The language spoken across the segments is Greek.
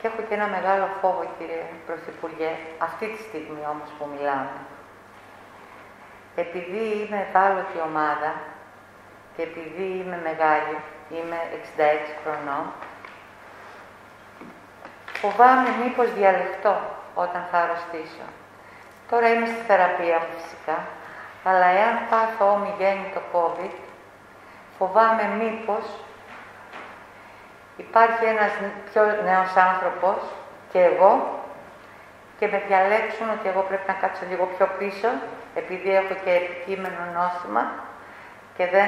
Και έχω και ένα μεγάλο φόβο, κύριε Πρωθυπουργέ, αυτή τη στιγμή όμως που μιλάμε. Επειδή είμαι ευάλωτη ομάδα και επειδή είμαι μεγάλη, είμαι 66 χρονών, φοβάμαι μήπως διαλεχτώ όταν θα αρρωστήσω. Τώρα είμαι στη θεραπεία μου φυσικά, αλλά εάν πάθω ομιγέννητο COVID, φοβάμαι μήπως υπάρχει ένας πιο νέος άνθρωπος και εγώ και με διαλέξουν ότι εγώ πρέπει να κάτσω λίγο πιο πίσω, επειδή έχω και επικείμενο νόσημα και δεν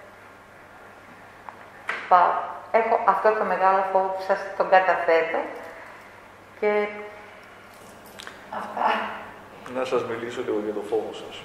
πάω. Έχω αυτό το μεγάλο φόβο που σας τον καταθέτω και αυτά. Να σας μιλήσω λίγο για το φόβο σας.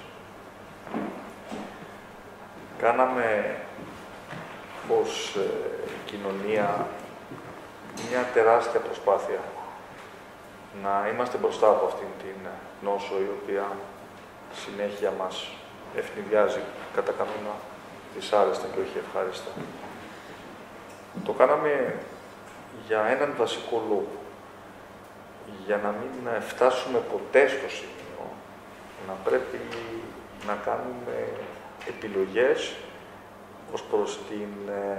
Κάναμε ως κοινωνία μια τεράστια προσπάθεια να είμαστε μπροστά από αυτήν την νόσο η οποία συνέχεια μας ευνηδιάζει κατά κανόνα δυσάρεστα και όχι ευχάριστα. Το κάναμε για έναν βασικό λόγο. Για να μην φτάσουμε ποτέ στο σημείο να πρέπει να κάνουμε επιλογές ως προς την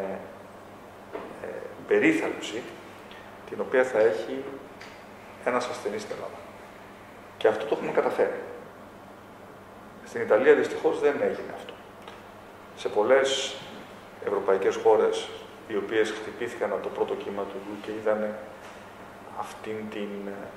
περίθαλψη την οποία θα έχει ένας ασθενής στην Ελλάδα. Και αυτό το έχουμε καταφέρει. Στην Ιταλία δυστυχώς δεν έγινε αυτό. Σε πολλές ευρωπαϊκές χώρες οι οποίες χτυπήθηκαν από το πρώτο κύμα του ιού και είδαν αυτήν την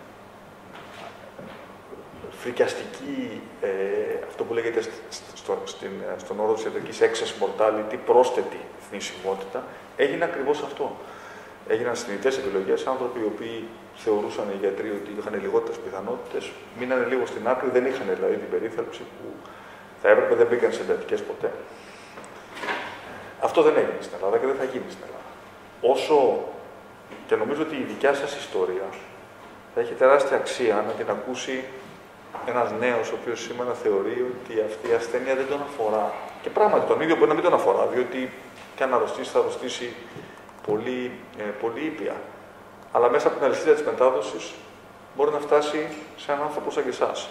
φρικιαστική, αυτό που λέγεται στον όρο της ιατρικής excess mortality, πρόσθετη θνησιμότητα, έγινε ακριβώς αυτό. Έγιναν συνειδητές επιλογές, άνθρωποι οι οποίοι θεωρούσαν οι γιατροί ότι είχαν λιγότερες πιθανότητες, μείνανε λίγο στην άκρη, δεν είχαν δηλαδή την περίθαλψη που θα έπρεπε, δεν μπήκαν σε εντατικές ποτέ. Αυτό δεν έγινε στην Ελλάδα και δεν θα γίνει στην Ελλάδα. Όσο και νομίζω ότι η δικιά σας ιστορία θα έχει τεράστια αξία να την ακούσει ένας νέος ο οποίος σήμερα θεωρεί ότι αυτή η ασθένεια δεν τον αφορά. Και πράγματι τον ίδιο μπορεί να μην τον αφορά, διότι και αν αρρωστήσει θα αρρωστήσει πολύ ήπια. Αλλά μέσα από την αλυσίδα της μετάδοσης μπορεί να φτάσει σε έναν άνθρωπο σαν και εσάς.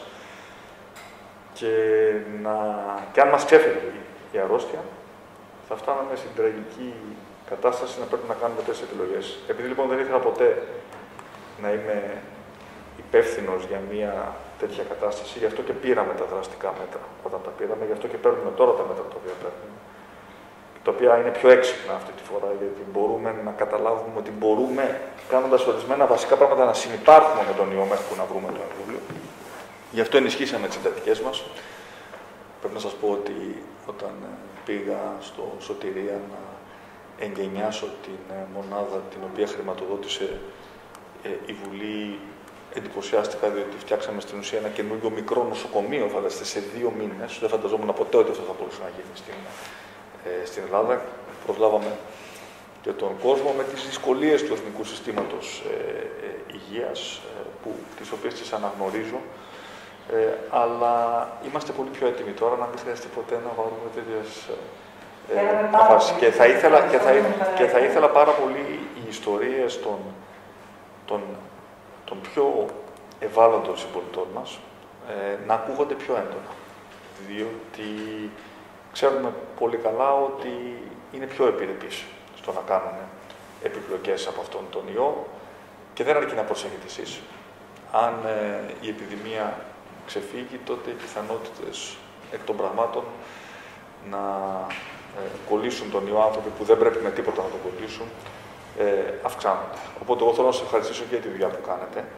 Και αν μας ξέφυγε η αρρώστια, θα φτάναμε στην τραγική κατάσταση να πρέπει να κάνουμε τέτοιες επιλογές. Επειδή λοιπόν δεν ήθελα ποτέ να είμαι υπεύθυνος για μια τέτοια κατάσταση, γι' αυτό και πήραμε τα δραστικά μέτρα όταν τα πήραμε, γι' αυτό και παίρνουμε τώρα τα μέτρα τα οποία παίρνουμε. Τα οποία είναι πιο έξυπνα αυτή τη φορά, γιατί μπορούμε να καταλάβουμε ότι μπορούμε, κάνοντας ορισμένα βασικά πράγματα, να συνυπάρχουμε με τον ιό μέχρι που να βρούμε το εμβόλιο. Γι' αυτό ενισχύσαμε τις εντατικές μας. Πρέπει να σας πω ότι όταν πήγα στο Σωτηρία να εγκαινιάσω την μονάδα την οποία χρηματοδότησε η Βουλή, εντυπωσιάστηκα διότι φτιάξαμε στην ουσία ένα καινούργιο μικρό νοσοκομείο, φανταστείτε, σε 2 μήνες. Δεν φανταζόμουν ποτέ ότι αυτό θα μπορούσε να γίνει στην Ελλάδα. Προσλάβαμε και τον κόσμο με τις δυσκολίες του εθνικού συστήματος υγείας, τις οποίες τις αναγνωρίζω. Αλλά είμαστε πολύ πιο έτοιμοι τώρα να μην χρειάζεται ποτέ να βάλουμε τέτοιες αποφάσεις. Και θα ήθελα πάρα πολύ οι ιστορίες των πιο ευάλωτων συμπολιτών μας να ακούγονται πιο έντονα. Διότι ξέρουμε πολύ καλά ότι είναι πιο επιρρεπείς στο να κάνουν επιπλοκές από αυτόν τον ιό και δεν αρκεί να προσέχετε εσείς. Αν η επιδημία ξεφύγει, τότε οι πιθανότητες εκ των πραγμάτων να κολλήσουν τον ιό άνθρωποι που δεν πρέπει με τίποτα να τον κολλήσουν αυξάνονται. Οπότε εγώ θέλω να σας ευχαριστήσω για τη δουλειά που κάνετε.